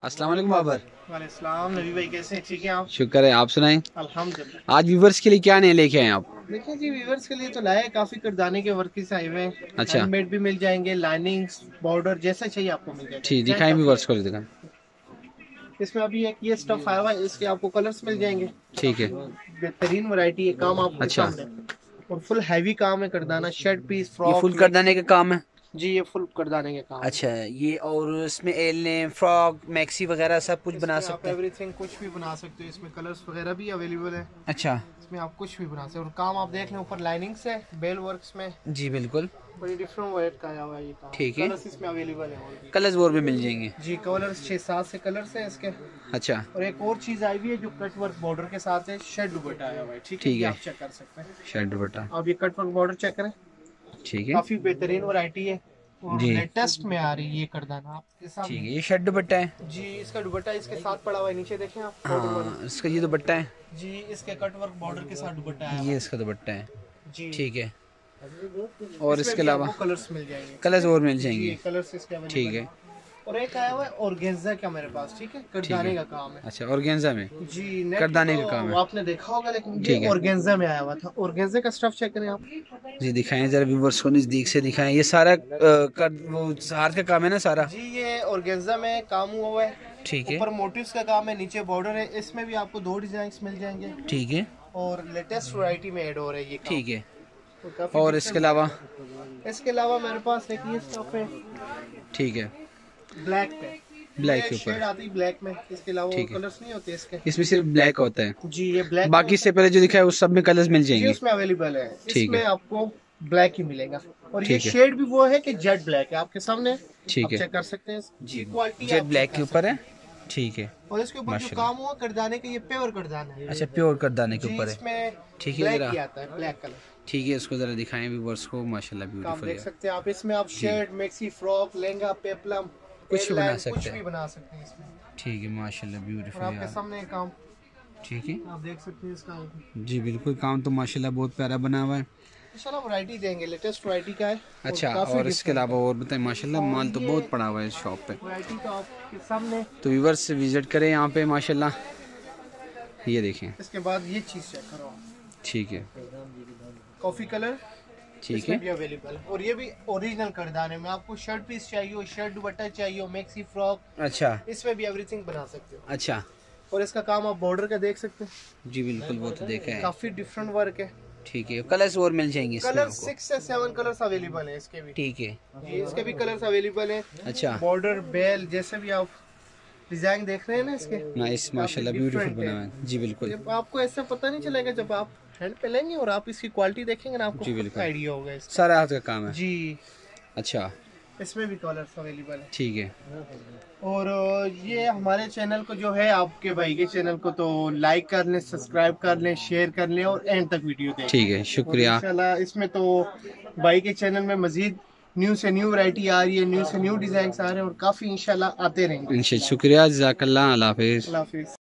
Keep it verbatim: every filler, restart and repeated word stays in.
अस्सलाम वालेकुम बाबर। वालेकुम नबी भाई, कैसे हैं? ठीक है आप? शुक्र है, आप सुनाएं। अल्हम्दुलिल्लाह। आज व्यूवर्स के लिए क्या नए लेके आए आप? देखिए जी, व्यूवर्स के लिए तो लाए काफी करदाने के वर्क से आए हुए हैं। अच्छा, हैंडमेड भी मिल जाएंगे, लाइनिंग्स बॉर्डर जैसा चाहिए आपको मिल जाएगा। ठीक, डिजाइन दिखाएं काफी व्यूवर्स है को, दिखाएं। इसमें। अभी एक ये स्टफ आया हुआ है, इसके आपको कलर्स मिल जाएंगे। ठीक है। बेहतरीन वैरायटी है, काम आपके अच्छा, सामने। और फुल हैवी काम है, करदाना शर्ट पीस ये फ्रॉक फुल करदाने का काम है। जी, ये फुल करदाने के काम अच्छा, ये और इसमें एलने फ्रॉक मैक्सी वगैरह सब कुछ बना है। आप सकते हैं। एवरीथिंग कुछ भी बना सकते हो, इसमें कलर्स वगैरह भी अवेलेबल है। अच्छा इसमें आप कुछ भी बना सकते हो। और काम आप देख लें, ऊपर लाइनिंग से बेल वर्क्स में जी, बिल्कुल बड़ी डिफरेंट वर्क का आया हुआ है ये काम। ठीक है। कलर्स इसमें अवेलेबल है और भी। कलर्स और भी मिल जाएंगे जी, कलर्स छह सात से कलर्स हैं इसके। अच्छा, और एक और चीज आई हुई है जो कट वर्क बॉर्डर के साथ है, शर्ट दुपट्टा आया हुआ है। ठीक है, ठीक ये है। आप चेक कर सकते हैं। शर्ट दुपट्टा, आप ये कट वर्क बॉर्डर चेक करें, ठीक है काफी बेहतरीन वैरायटी है और जी, लेटेस्ट में आ रही है ये करदाना आपके ठीक सामने। है। ये शर्ट दुपट्टा है जी, इसका दुपट्टा इसके साथ पड़ा हुआ है, नीचे देखें आप। हाँ, इसका ये दुपट्टा है। जी, इसके कट वर्क बॉर्डर के साथ दुपट्टा आया हुआ ये है। इसका दुपट्टा है, जी, ठीक है। और इसके अलावा कलर्स मिल जाएंगे। कलर्स और मिल जी, जाएंगे, कलर्स इसके अवेलेबल ठीक है। और एक आया हुआ है ऑर्गेन्जा का मेरे पास, ठीक है, करदाने का काम है। अच्छा, ऑर्गेन्जा में जी, नेट करदाने तो का काम है, आपने देखा होगा, लेकिन ठीक ये है। ऑर्गेन्जा में आया हुआ था। ऑर्गेन्जा का स्टफ चेक करें आप। जी, दिखाएं जरा व्यूवर्स को, नजदीक से दिखाएं। ये सारा अ, कर, वो हाथ का काम है ना सारा? जी, ये ऑर्गेन्जा में काम हुआ हुआ है। ठीक है, ऊपर मोटिव्स का काम है, नीचे बॉर्डर है। इसमें भी आपको दो डिजाइन मिल जाएंगे ठीक है, और लेटेस्ट वैरायटी में ऐड हो रहा है ये काम। ठीक है। और काफी और different इसके अलावा है। इसके अलावा मेरे पास एक ये स्टफ है ठीक है, ब्लैक पे। ब्लैक ये के शेड ऊपर, आती है ब्लैक में, इसके अलावा ठीक है। कलर्स नहीं होते इसके। इसमें सिर्फ ब्लैक होता है, जी, ये ब्लैक बाकी से पहले जो दिखाया उस सब में कलर्स मिल जी जाएंगे। उसमें अवेलेबल है। ठीक इसमें है, आपको ब्लैक ही मिलेगा। और ये ठीक है, शेड भी वो है कि जेट ब्लैक है आपके सामने, ठीक आप है। चेक कर सकते हैं। जी, क्वालिटी जेट ब्लैक के ऊपर है, ठीक है। और इसके ऊपर जो माशाल्लाह। काम हुआ करदाने का, ये प्योर करदाना है। अच्छा, प्योर करदाने के जी, ऊपर है, इसमें ठीक है। ब्लैक जरा ही आता है, ब्लैक कलर। ठीक है, इसको जरा दिखाएं व्यूवर्स को। माशाल्लाह, काम ब्यूटीफुल देख है, सकते हैं आप। इसमें आप shirt, maxi, frock, lehenga, peplum, कुछ भी बना एयरलाइन, सकते कुछ हैं। भी बना सकते हैं इसमें। ठीक है, माशाल्लाह, और ब्यूटीफुल आपके यार, सामने ये काम ठीक है। आप देख सकते हैं इसका। जी बिल्कुल, काम तो माशाल्लाह बहुत प्यारा बना हुआ है। इंशाल्लाह वैरायटी देंगे, लेटेस्ट वैरायटी का है। अच्छा, और इसके अलावा और बताएं, माशाल्लाह माल तो बहुत पड़ा हुआ है इस शॉप पे। वैरायटी तो आपके सामने। तो व्यूवर्स से विजिट करें यहाँ पे, माशाल्लाह। ये देखें, इसके बाद ये चीज चेक करो आप। ठीक है, कॉफी कलर ठीक इसमें है। भी अवेलेबल है। और ये भी ओरिजिनल करदाने में आपको शर्ट पीस चाहिए हो, शर्ट दुपट्टा चाहिए हो, मैक्सी फ्रॉक, अच्छा, इसमें भी एवरीथिंग बना सकते हो। अच्छा, और इसका काम आप बॉर्डर का देख सकते हैं, जी बिल्कुल, वो तो देखा है, काफी डिफरेंट वर्क है। ठीक है। कलर्स और मिल जाएंगे इसमें कलर आपको, सिक्स से सेवन कलर्स अवेलेबल है इसके भी। ठीक है। जी, इसके भी कलर्स अवेलेबल है। अच्छा, बॉर्डर बेल जैसे भी आप डिजाइन देख रहे हैं ना इसके, नाइस, माशाल्लाह, ब्यूटीफुल बना हुआ है। जी बिल्कुल, जब आपको ऐसा पता नहीं चलेगा, जब आप हैंड पे लेंगे और आप इसकी क्वालिटी देखेंगे ना, आपको जी बिल्कुल, आइडिया होगा इसका। सारा हाथ का काम है। जी, अच्छा, इसमें भी कलर्स अवेलेबल है। ठीक है। और ये हमारे चैनल को जो है, आपके भाई के चैनल को तो लाइक कर लें, सब्सक्राइब कर लें, शेयर कर लें और एंड तक वीडियो देखें। ठीक है, शुक्रिया। इंशाल्लाह इसमें तो भाई के चैनल में मजीद न्यू से न्यू वैरायटी आ रही है, न्यू से न्यू डिजाइन आ रहे हैं और काफी इंशाल्लाह आते रहेंगे। शुक्रिया, जज़ाकल्लाह, अल्लाह हाफिज़। अल्लाह हाफिज़।